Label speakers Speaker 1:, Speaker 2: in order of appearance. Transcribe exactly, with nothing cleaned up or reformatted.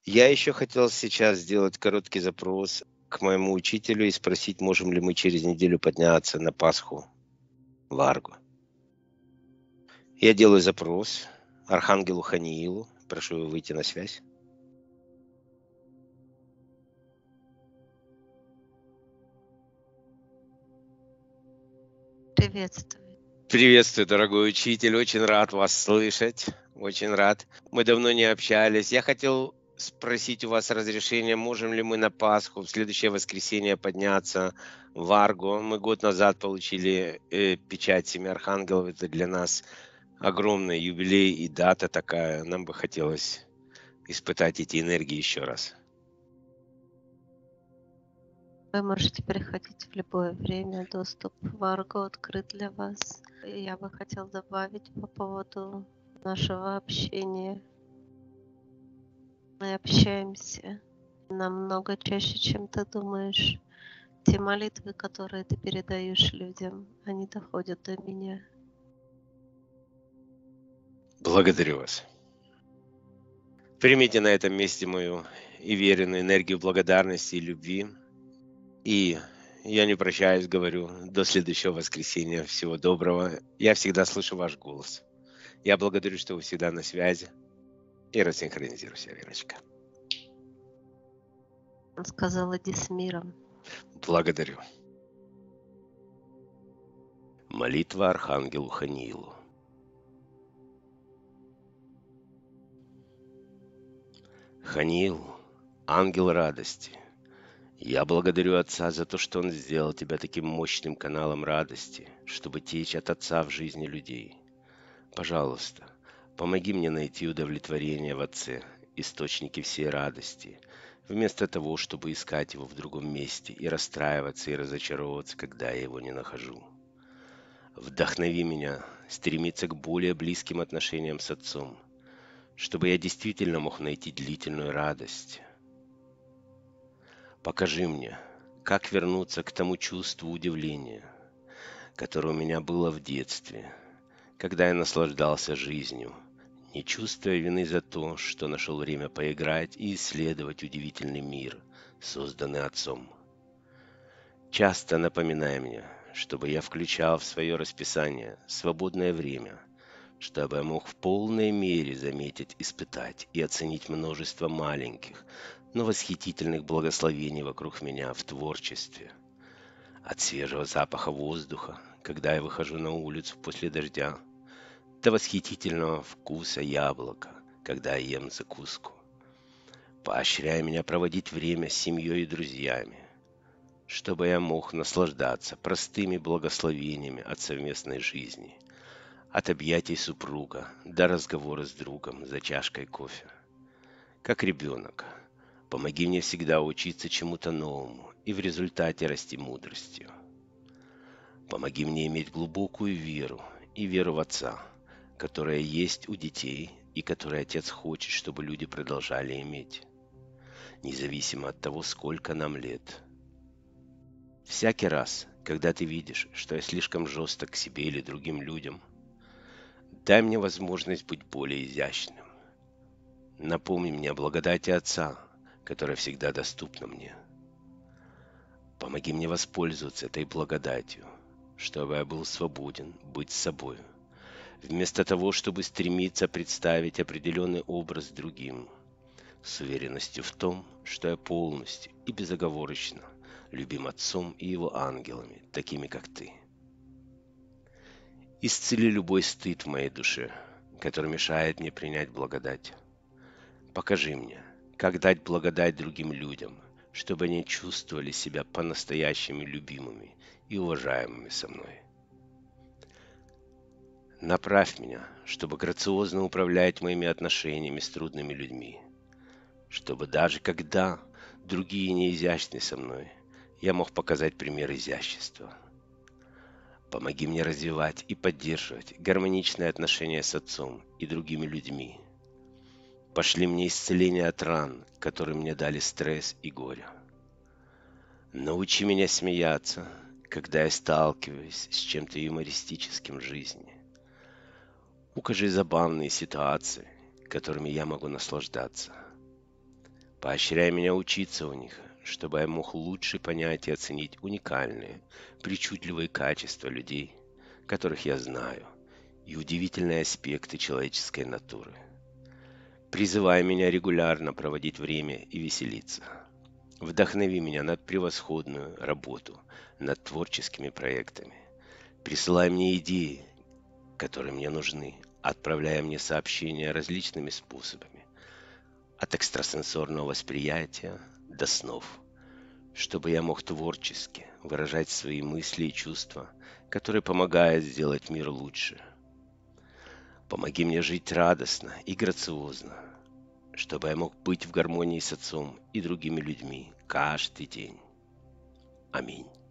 Speaker 1: Я еще хотел сейчас сделать короткий запрос к моему учителю и спросить, можем ли мы через неделю подняться на Пасху в Аргу. Я делаю запрос Архангелу Ханиилу. Прошу его выйти на связь.
Speaker 2: Приветствую.
Speaker 1: Приветствую, дорогой учитель. Очень рад вас слышать. Очень рад. Мы давно не общались. Я хотел спросить у вас разрешения, можем ли мы на Пасху в следующее воскресенье подняться в Аргу. Мы год назад получили э, печать Семи Архангелов. Это для нас огромный юбилей и дата такая. Нам бы хотелось испытать эти энергии еще раз.
Speaker 2: Вы можете приходить в любое время. Доступ в Аргу открыт для вас. И я бы хотел добавить по поводу нашего общения. Мы общаемся намного чаще, чем ты думаешь. Те молитвы, которые ты передаешь людям, они доходят до меня.
Speaker 1: Благодарю вас. Примите на этом месте мою и веренную энергию благодарности и любви. И я не прощаюсь, говорю, до следующего воскресенья. Всего доброго. Я всегда слышу ваш голос. Я благодарю, что вы всегда на связи. И рассинхронизируйся, Верочка.
Speaker 2: Он сказал: иди с миром.
Speaker 1: Благодарю. Молитва Архангелу Ханиилу. Ханиил, ангел радости, я благодарю Отца за то, что Он сделал тебя таким мощным каналом радости, чтобы течь от Отца в жизни людей. Пожалуйста, помоги мне найти удовлетворение в Отце, источнике всей радости, вместо того, чтобы искать его в другом месте и расстраиваться и разочаровываться, когда я его не нахожу. Вдохнови меня стремиться к более близким отношениям с Отцом, чтобы я действительно мог найти длительную радость. Покажи мне, как вернуться к тому чувству удивления, которое у меня было в детстве, когда я наслаждался жизнью, не чувствуя вины за то, что нашел время поиграть и исследовать удивительный мир, созданный Отцом. Часто напоминай мне, чтобы я включал в свое расписание свободное время, чтобы я мог в полной мере заметить, испытать и оценить множество маленьких, но восхитительных благословений вокруг меня в творчестве. От свежего запаха воздуха, когда я выхожу на улицу после дождя, до восхитительного вкуса яблока, когда я ем закуску. Поощряй меня проводить время с семьей и друзьями, чтобы я мог наслаждаться простыми благословениями от совместной жизни, от объятий супруга до разговора с другом за чашкой кофе. Как ребенок, помоги мне всегда учиться чему-то новому и в результате расти мудростью. Помоги мне иметь глубокую веру и веру в Отца, которая есть у детей и которую Отец хочет, чтобы люди продолжали иметь, независимо от того, сколько нам лет. Всякий раз, когда ты видишь, что я слишком жесток к себе или другим людям, дай мне возможность быть более изящным. Напомни мне о благодати Отца, которая всегда доступна мне. Помоги мне воспользоваться этой благодатью, чтобы я был свободен быть собой, вместо того, чтобы стремиться представить определенный образ другим, с уверенностью в том, что я полностью и безоговорочно любим Отцом и Его ангелами, такими как ты. Исцели любой стыд в моей душе, который мешает мне принять благодать. Покажи мне, как дать благодать другим людям, чтобы они чувствовали себя по-настоящему любимыми и уважаемыми со мной. Направь меня, чтобы грациозно управлять моими отношениями с трудными людьми, чтобы даже когда другие не изящны со мной, я мог показать пример изящества. Помоги мне развивать и поддерживать гармоничные отношения с Отцом и другими людьми. Пошли мне исцеление от ран, которые мне дали стресс и горе. Научи меня смеяться, когда я сталкиваюсь с чем-то юмористическим в жизни. Укажи забавные ситуации, которыми я могу наслаждаться. Поощряй меня учиться у них, чтобы я мог лучше понять и оценить уникальные, причудливые качества людей, которых я знаю, и удивительные аспекты человеческой натуры. Призывай меня регулярно проводить время и веселиться. Вдохнови меня на превосходную работу над творческими проектами. Присылай мне идеи, которые мне нужны, отправляя мне сообщения различными способами, от экстрасенсорного восприятия до снов, чтобы я мог творчески выражать свои мысли и чувства, которые помогают сделать мир лучше. Помоги мне жить радостно и грациозно, чтобы я мог быть в гармонии с Отцом и другими людьми каждый день. Аминь.